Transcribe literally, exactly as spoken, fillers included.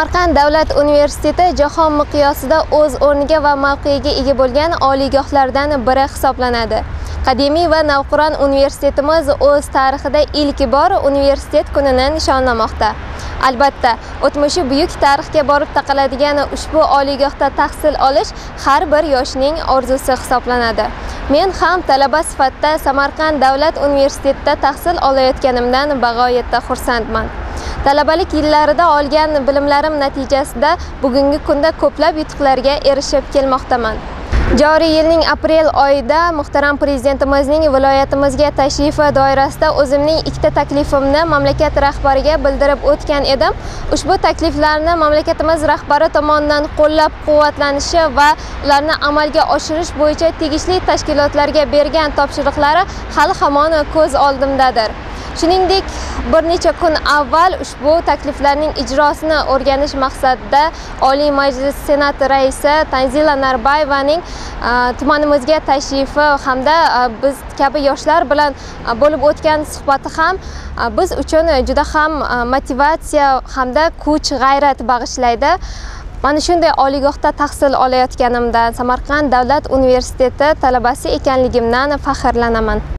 Samarqand davlat universiteti jahon miqyosida o'z o'rniga va mavqeiga ega bo'lgan oliygohlardan biri hisoblanadi. Qadimiy va navqiron universitetimiz o'z tarixida ilk bor universitet kunini nishonlamoqda. Albatta, o'tmishi buyuk tarixga borib taqaladigan ushbu oliygohda tahsil olish har bir yoshning orzusi hisoblanadi. Men ham talaba sifatida Samarqand davlat universitetida tahsil olayotganimdan bag'oyatda xursandman. Talabalik yillarida olgan bilimlarim natijasida bugungi kunda ko'plab yutuqlarga erishib kelmoqdaman. Joriy yilning aprel oyida muhtaram prezidentimizning viloyatimizga tashrifi doirasida o'zimning ikkita taklifimni mamlakat rahbariga bildirib o'tgan edim. Ushbu takliflarni mamlakatimiz rahbari tomonidan qo'llab-quvvatlanishi va ularni amalga oshirish bo'yicha tegishli tashkilotlarga bergan topshiriqlari hali hamon ko'z oldimdadir. Shuningdek, bir necha kun avval ushbu takliflarning ijrosini o'rganish maqsadida Oliy Majlis Senat raisi Tanzila Narbayevaning tumanimizga tashrifi hamda biz kabi yoshlar bilan bo'lib o'tgan suhbati ham biz uchun juda ham motivatsiya hamda kuch-g'ayrat bag'ishlaydi. Mana shunday oliygohda tahsil olayotganimdan, Samarqand davlat universiteti talabasi ekanligimdan faxrlanaman.